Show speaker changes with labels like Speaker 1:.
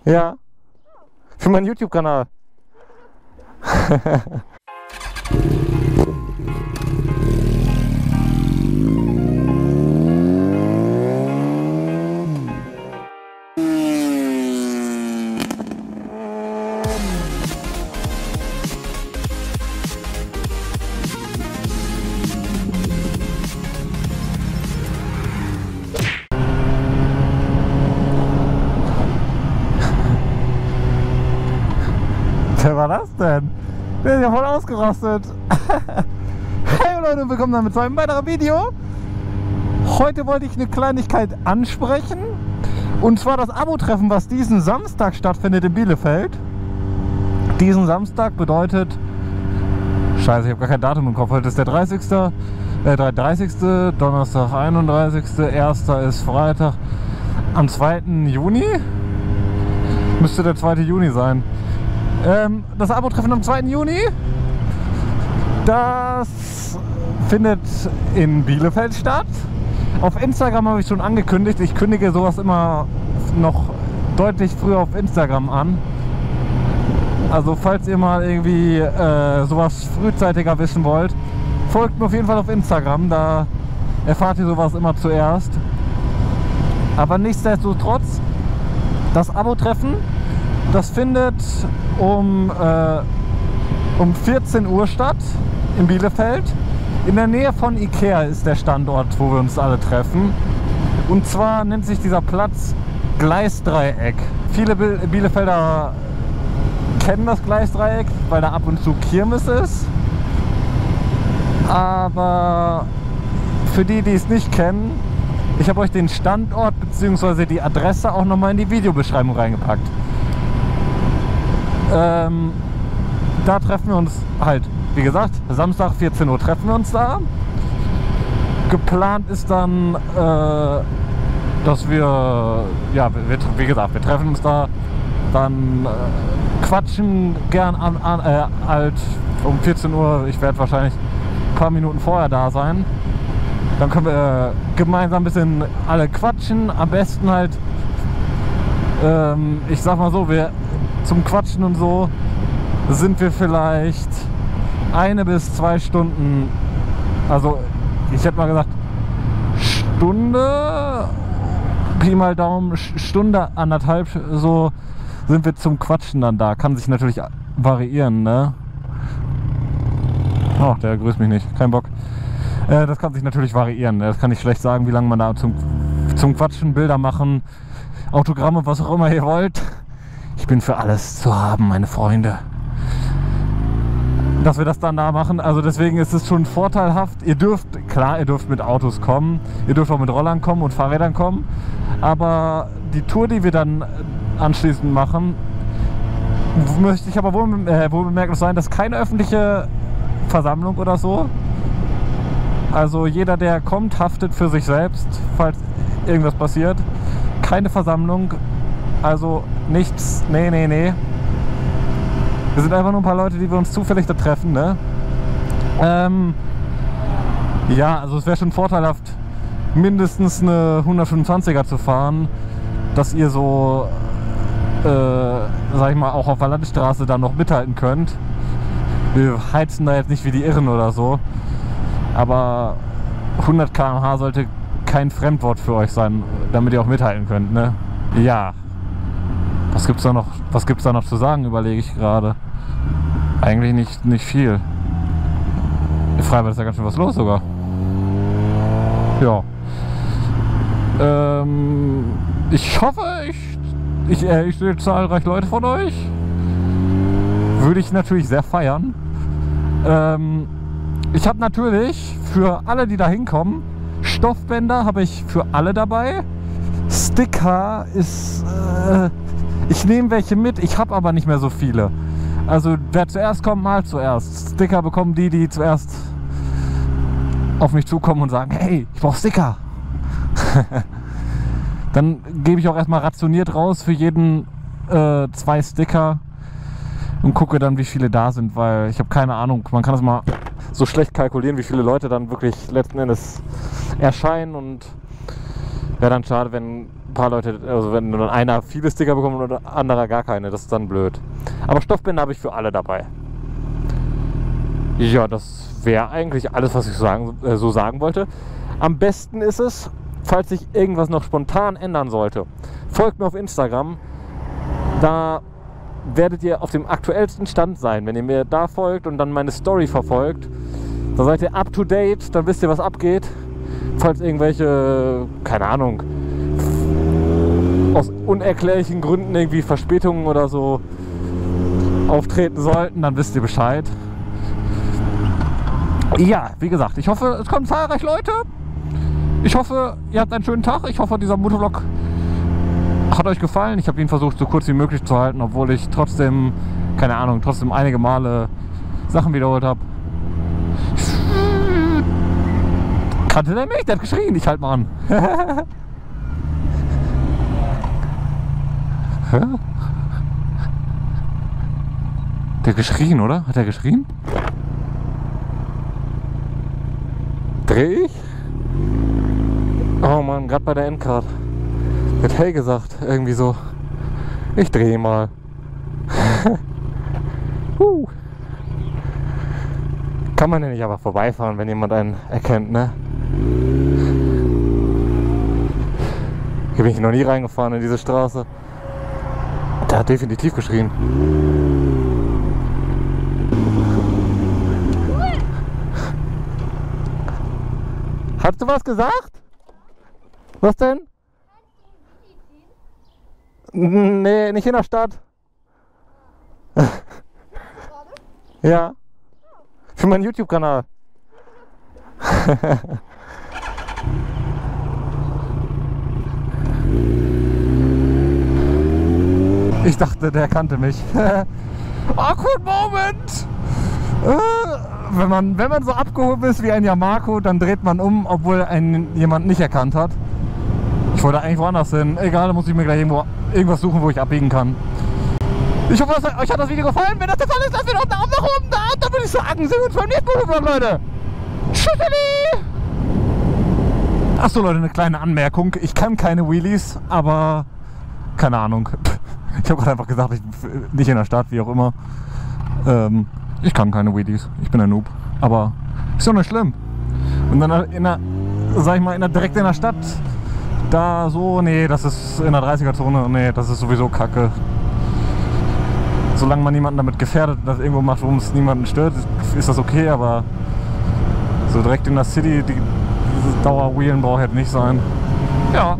Speaker 1: Ja. Für meinen YouTube-Kanal. Wer war das denn? Der ist ja voll ausgerastet. Hey Leute, willkommen damit zu einem weiteren Video. Heute wollte ich eine Kleinigkeit ansprechen. Und zwar das Abo-Treffen, was diesen Samstag stattfindet in Bielefeld. Diesen Samstag bedeutet... Scheiße, ich habe gar kein Datum im Kopf. Heute ist der 30. 30. Donnerstag 31. 1. ist Freitag. Am 2. Juni? Müsste der 2. Juni sein. Das Abo-Treffen am 2. Juni, das findet in Bielefeld statt. Auf Instagram habe ich schon angekündigt, ich kündige sowas immer noch deutlich früher auf Instagram an. Also falls ihr mal irgendwie sowas frühzeitiger wissen wollt, folgt mir auf jeden Fall auf Instagram, da erfahrt ihr sowas immer zuerst. Aber nichtsdestotrotz, das Abo-Treffen, das findet um 14 Uhr statt in Bielefeld. In der Nähe von Ikea ist der Standort, wo wir uns alle treffen. Und zwar nennt sich dieser Platz Gleisdreieck. Viele Bielefelder kennen das Gleisdreieck, weil da ab und zu Kirmes ist. Aber für die, die es nicht kennen, ich habe euch den Standort bzw. die Adresse auch nochmal in die Videobeschreibung reingepackt. Da treffen wir uns halt, wie gesagt, Samstag 14 Uhr treffen wir uns da. Geplant ist dann, dass wir, ja, wie gesagt, wir treffen uns da, dann quatschen gern halt um 14 Uhr. Ich werde wahrscheinlich ein paar Minuten vorher da sein. Dann können wir gemeinsam ein bisschen alle quatschen. Am besten halt, ich sag mal so, zum Quatschen und so sind wir vielleicht 1 bis 2 Stunden, also ich hätte mal gesagt Stunde, Pi mal Daumen, Stunde, anderthalb, so sind wir zum Quatschen dann da. Kann sich natürlich variieren, ne? Oh, der grüßt mich nicht, kein Bock. Das kann sich natürlich variieren, das kann ich schlecht sagen, wie lange man da zum Quatschen, Bilder machen, Autogramme, was auch immer ihr wollt. Ich bin für alles zu haben, meine Freunde. Dass wir das dann da machen, also deswegen ist es schon vorteilhaft. Ihr dürft, klar, ihr dürft mit Autos kommen, ihr dürft auch mit Rollern kommen und Fahrrädern kommen. Aber die Tour, die wir dann anschließend machen, möchte ich aber wohl bemerkt sein, dass keine öffentliche Versammlung oder so. Also jeder, der kommt, haftet für sich selbst, falls irgendwas passiert. Keine Versammlung. Also nichts, nee. Wir sind einfach nur ein paar Leute, die wir uns zufällig da treffen, ne? Ja, also es wäre schon vorteilhaft, mindestens eine 125er zu fahren, dass ihr so, sag ich mal, auch auf der Landstraße dann noch mithalten könnt. Wir heizen da jetzt nicht wie die Irren oder so, aber 100 km/h sollte kein Fremdwort für euch sein, damit ihr auch mithalten könnt, ne? Ja. Was gibt's da noch zu sagen, überlege ich gerade. Eigentlich nicht viel. In Freiburg ist ja ganz schön was los sogar. Ja. Ich hoffe, ich sehe zahlreich Leute von euch. Würde ich natürlich sehr feiern. Ich habe natürlich für alle, die da hinkommen, Stoffbänder habe ich für alle dabei. Sticker ist... ich nehme welche mit, ich habe aber nicht mehr so viele. Also wer zuerst kommt, mal zuerst. Sticker bekommen die zuerst auf mich zukommen und sagen, hey, ich brauche Sticker. Dann gebe ich auch erstmal rationiert raus für jeden 2 Sticker und gucke dann, wie viele da sind, weil ich habe keine Ahnung. Man kann das mal so schlecht kalkulieren, wie viele Leute dann wirklich letzten Endes erscheinen, und wäre dann schade, wenn ein paar Leute, also wenn dann einer viele Sticker bekommt und der anderer gar keine, das ist dann blöd. Aber Stoffbänder habe ich für alle dabei. Ja, das wäre eigentlich alles, was ich so sagen wollte. Am besten ist es, falls sich irgendwas noch spontan ändern sollte, folgt mir auf Instagram. Da werdet ihr auf dem aktuellsten Stand sein. Wenn ihr mir da folgt und dann meine Story verfolgt, dann seid ihr up to date, dann wisst ihr, was abgeht. Falls irgendwelche, keine Ahnung, aus unerklärlichen Gründen irgendwie Verspätungen oder so auftreten sollten, dann wisst ihr Bescheid. Ja, wie gesagt, ich hoffe, es kommen zahlreich Leute. Ich hoffe, ihr habt einen schönen Tag. Ich hoffe, dieser Motovlog hat euch gefallen. Ich habe ihn versucht, so kurz wie möglich zu halten, obwohl ich trotzdem, keine Ahnung, einige Male Sachen wiederholt habe. Kannte der mich? Der hat geschrien. Ich halt mal an. Der hat geschrien, oder? Hat er geschrien? Dreh ich? Oh Mann, gerade bei der Endcard. Der hat hey gesagt, irgendwie so. Ich drehe mal. Kann man ja nicht einfach vorbeifahren, wenn jemand einen erkennt, ne? Hier bin ich noch nie reingefahren in diese Straße. Der hat definitiv geschrien. Hast du was gesagt? Was denn? Nee, nicht in der Stadt. Ja. Für meinen YouTube-Kanal. Ich dachte, der kannte mich. Awkward Moment! Wenn man so abgehoben ist wie ein Yamaco, dann dreht man um, obwohl einen jemand nicht erkannt hat. Ich wollte eigentlich woanders hin. Egal, da muss ich mir gleich irgendwas suchen, wo ich abbiegen kann. Ich hoffe, euch hat das Video gefallen. Wenn das der Fall ist, lasst mir doch einen Daumen nach oben da. Dann würde ich sagen, sehen wir uns beim nächsten Motovlog, Leute. Tschüssi! Achso, Leute, eine kleine Anmerkung. Ich kann keine Wheelies, aber keine Ahnung. Ich habe gerade einfach gesagt, ich nicht in der Stadt, wie auch immer. Ich kann keine Wheelies. Ich bin ein Noob. Aber ist doch nicht schlimm. Und dann direkt in der Stadt, da so, nee, das ist in der 30er-Zone, nee, das ist sowieso Kacke. Solange man niemanden damit gefährdet, das irgendwo macht, worum es niemanden stört, ist das okay, aber so direkt in der City, die Dauerwheelen braucht halt nicht sein. Ja.